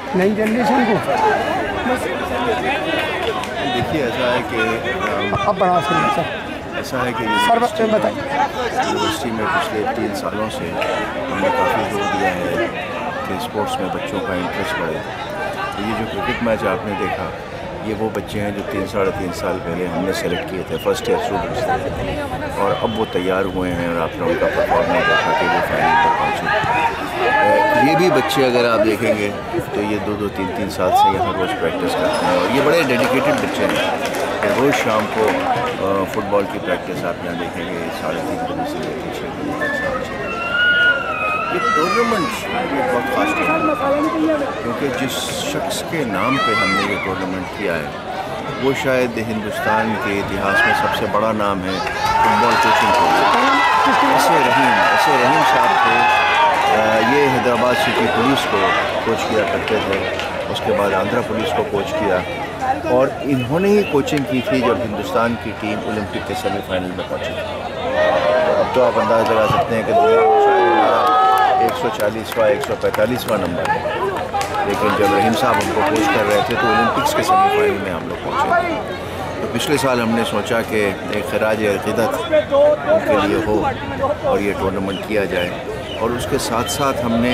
नई जनरेशन को। देखिए ऐसा है कि अब बढ़ा सर, ऐसा है कि सर बताइए, यूनिवर्सिटी में पिछले 3 सालों से हमने काफ़ी जोर दिया है कि स्पोर्ट्स में बच्चों का इंटरेस्ट बढ़े। तो ये जो क्रिकेट मैच आपने देखा, ये वो बच्चे हैं जो 3-3.5 साल पहले हमने सेलेक्ट किए थे, फर्स्ट ईयर स्टूडेंट्स थे, और अब वो तैयार हुए हैं और आपने उनका परफॉर्मेंस देखा कि वो फाइनल तक पहुँचे। ये भी बच्चे अगर आप देखेंगे तो ये 2-2, 3-3 साल से यहाँ रोज़ प्रैक्टिस करते हैं और ये बड़े डेडिकेटेड बच्चे हैं। रोज़ शाम को फुटबॉल की प्रैक्टिस आप यहाँ देखेंगे 3:30 बजे से लेकर 6 बजे तक शाम 6 बजे। ये टूर्नामेंट ये बहुत खास टूर्नामेंट है क्योंकि जिस शख्स के नाम पे हमने ये टूर्नामेंट किया है वो शायद हिंदुस्तान के इतिहास में सबसे बड़ा नाम है फुटबॉल कोचिंग को। ऐसे रहीम साहब थे, ये हैदराबाद सिटी पुलिस को कोच किया करते थे, उसके बाद आंध्रा पुलिस को कोच किया और इन्होंने ही कोचिंग की थी जब हिंदुस्तान की टीम ओलंपिक के सेमीफाइनल में पहुंची। अब तो आप अंदाज़ लगा सकते हैं कि दुनिया में शायद हमारा 140वां 145वां नंबर है, लेकिन जब रहीम साहब हमको कोच कर रहे थे तो ओलंपिक्स के सेमीफाइनल में हम लोग पहुँचे। तो पिछले साल हमने सोचा कि एक खराज अक़ीदत उनके लिए हो और ये टूर्नामेंट किया जाए और उसके साथ साथ हमने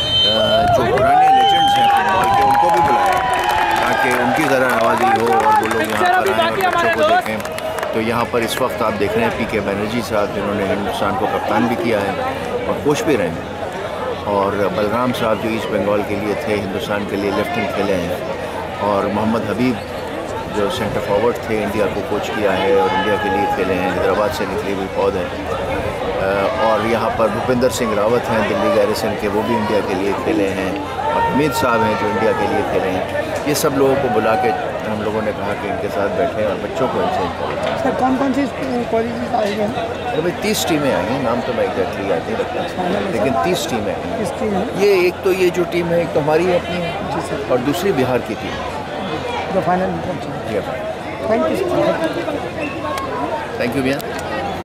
जो पुराने लेजेंड्स हैं फुटबॉल के उनको भी बुलाया ताकि उनकी ज़रा नवाजी हो और वो लोग यहाँ पर आएँ और बच्चों को देखें। तो यहाँ पर इस वक्त आप देख रहे हैं पीके बनर्जी साहब जिन्होंने हिंदुस्तान को कप्तान भी किया है और कोच भी रहे हैं, और बलराम साहब जो ईस्ट बंगाल के लिए थे, हिंदुस्तान के लिए लेफ्टिनेंट खेले हैं, और मोहम्मद हबीब जो सेंटर फॉरवर्ड थे इंडिया को कोच किया है और इंडिया के लिए खेले हैं, हैदराबाद से निकले हुए पौध हैं, और यहाँ पर भूपेंद्र सिंह रावत हैं दिल्ली गैरिसन के, वो भी इंडिया के लिए खेले हैं, और हमीद साहब हैं जो इंडिया के लिए खेले हैं। ये सब लोगों को बुला के हम लोगों ने कहा कि इनके साथ बैठें और बच्चों को इनसे करें। सर कौन सी कॉलेजेस आए हैं? अरे भाई 30 टीमें आई हैं, नाम तो मैं एग्जैक्टली याद नहीं रखता, लेकिन 30 टीमें आई हैं। ये एक तो ये जो टीम है एक तो हमारी है अपनी है और दूसरी बिहार की टीम जो फाइनल में पहुंची। थैंक यू भैया।